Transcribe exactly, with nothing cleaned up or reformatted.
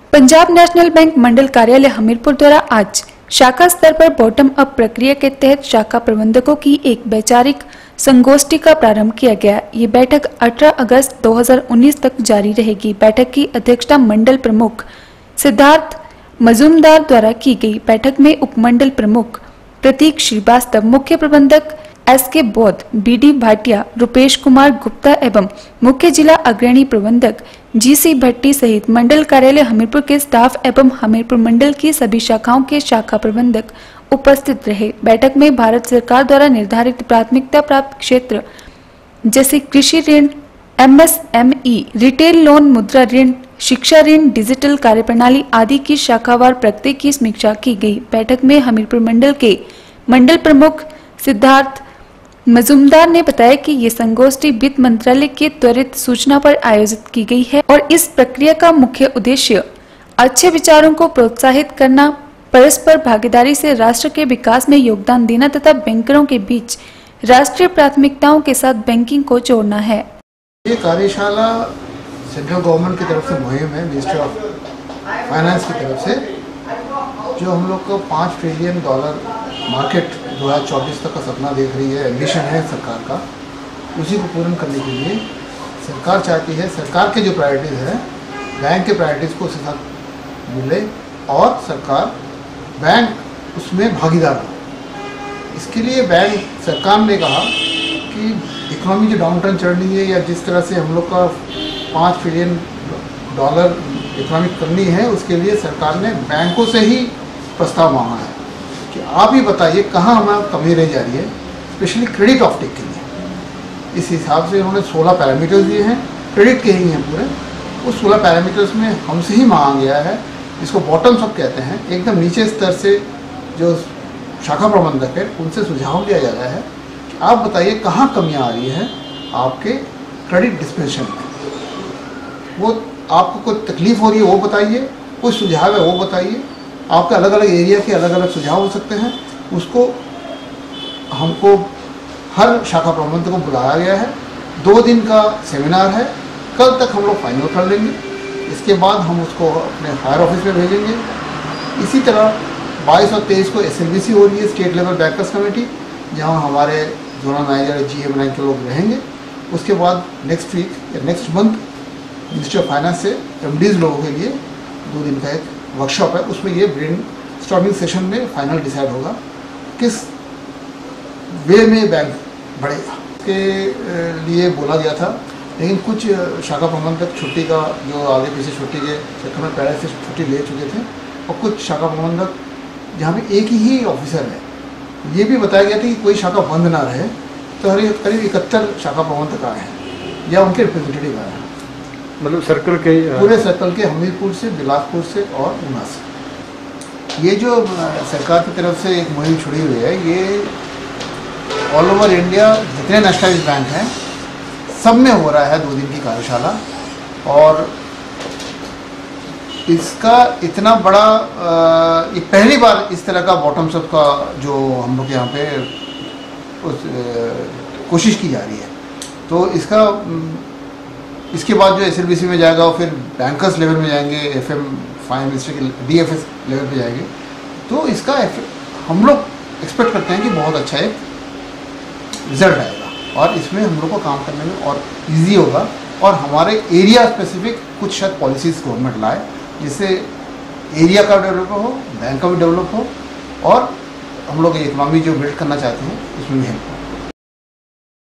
Punjab national bank मंडल कार्यालय हमीरपुर द्वारा आज शाखा स्तर पर बॉटम अप प्रक्रिया के तहत शाखा प्रबंधकों की एक वैचारिक संगोष्ठी का प्रारंभ किया गया। ये बैठक अठारह अगस्त दो हज़ार उन्नीस तक जारी रहेगी। बैठक की अध्यक्षता मंडल प्रमुख सिद्धार्थ मजूमदार द्वारा की गई। बैठक में उपमंडल प्रमुख प्रतीक श्रीवास्तव, मुख्य प्रबंधक S K Bauddh, B D Bhatia, Rupesh Kumar Gupta एवं मुख्य जिला अग्रणी प्रबंधक जी सी भट्टी सहित मंडल कार्यालय हमीरपुर के स्टाफ एवं हमीरपुर मंडल की सभी शाखाओं के शाखा प्रबंधक उपस्थित रहे। बैठक में भारत सरकार द्वारा निर्धारित प्राथमिकता प्राप्त क्षेत्र जैसे कृषि ऋण, M S M E, retail loan, Mudra ऋण, शिक्षा ऋण, डिजिटल कार्यप्रणाली आदि की शाखावार प्रगति की समीक्षा की गई। बैठक में हमीरपुर मंडल के मंडल प्रमुख सिद्धार्थ मजूमदार ने बताया कि ये संगोष्ठी वित्त मंत्रालय के त्वरित सूचना पर आयोजित की गई है और इस प्रक्रिया का मुख्य उद्देश्य अच्छे विचारों को प्रोत्साहित करना, परस्पर भागीदारी से राष्ट्र के विकास में योगदान देना तथा बैंकरों के बीच राष्ट्रीय प्राथमिकताओं के साथ बैंकिंग को जोड़ना है। ये कार्यशाला सेंट्रल गवर्नमेंट की तरफ से मुहिम है, मिनिस्ट्री ऑफ फाइनेंस की तरफ से, जो हम लोग को पाँच ट्रिलियन डॉलर मार्केट दो हज़ार चौबीस तक का सपना देख रही है, एम्बिशन है सरकार का। उसी को पूर्ण करने के लिए सरकार चाहती है, सरकार के जो प्रायोरिटीज़ है बैंक के प्रायोरिटीज़ को उसके साथ मिले और सरकार बैंक उसमें भागीदार हो। इसके लिए बैंक सरकार ने कहा कि इकोनॉमी जो डाउन टर्न चल रही है या जिस तरह से हम लोग का पाँच ट्रिलियन डॉलर इकोनॉमी करनी है, उसके लिए सरकार ने बैंकों से ही प्रस्ताव मांगा है कि आप ही बताइए कहाँ हमारा कमी रह जा रही है, स्पेशली क्रेडिट ऑफटेक के लिए। इस हिसाब से उन्होंने सोलह पैरामीटर्स दिए हैं, क्रेडिट के ही हैं पूरे। उस सोलह पैरामीटर्स में हमसे ही मांगा गया है, इसको बॉटम्स अप कहते हैं, एकदम नीचे स्तर से जो शाखा प्रबंधक है उनसे सुझाव लिया जा रहा है कि आप बताइए कहाँ कमियाँ आ रही हैं आपके क्रेडिट डिस्पेंशन में। वो आपको कोई तकलीफ हो रही है वो बताइए, कोई सुझाव है वो बताइए। आपके अलग अलग एरिया के अलग अलग सुझाव हो सकते हैं, उसको हमको हर शाखा प्रबंधक को बुलाया गया है। दो दिन का सेमिनार है, कल तक हम लोग फाइनल कर लेंगे। इसके बाद हम उसको अपने हायर ऑफिस में भेजेंगे। इसी तरह बाईस और तेईस को एस एल बी सी हो रही है, स्टेट लेवल बैंकर्स कमेटी, जहाँ हमारे जोनल मैनेजर जी एम के लोग रहेंगे। उसके बाद नेक्स्ट वीक या next month ministry of finance से एम डीज लोगों के लिए दो दिन का एक वर्कशॉप है, उसमें ये ब्रेन स्टॉर्मिंग सेशन में फाइनल डिसाइड होगा किस वे में बैंक बढ़ेगा। इसके लिए बोला गया था, लेकिन कुछ शाखा प्रबंधक छुट्टी का जो आगे पीछे छुट्टी के चक्कर में पहले से छुट्टी ले चुके थे, और कुछ शाखा प्रबंधक जहाँ पे एक ही ऑफिसर है, ये भी बताया गया था कि कोई शाखा बंद ना रहे, तो हर करीब इकहत्तर शाखा प्रबंधक आए हैं या उनके रिप्रेजेंटेटिव आए हैं, मतलब सर्कल के पूरे सर्कल के, हमीरपुर से, बिलासपुर से और ऊना से। ये जो सरकार की तरफ से एक मुहिम छुड़ी हुई है, ये ऑल ओवर इंडिया जितने नेशनलाइज्ड बैंक हैं सब में हो रहा है दो दिन की कार्यशाला। और इसका इतना बड़ा आ, ये पहली बार इस तरह का बॉटम्स अप का जो हम लोग यहाँ पे उस, आ, कोशिश की जा रही है। तो इसका इसके बाद जो एस एल बी सी में जाएगा और फिर बैंकर्स लेवल में जाएंगे, एफ एम फाइन मिनिस्टर के डी एफ एस लेवल पे जाएंगे, तो इसका हम लोग एक्सपेक्ट करते हैं कि बहुत अच्छा एक रिजल्ट आएगा और इसमें हम लोग को काम करने में और इजी होगा। और हमारे एरिया स्पेसिफिक कुछ शायद पॉलिसीज़ गवर्नमेंट लाए, जिससे एरिया का डेवलप हो, बैंक का भी डेवलप हो और हम लोग इकोनॉमी जो बिल्ड करना चाहते हैं उसमें भी हेल्प हो।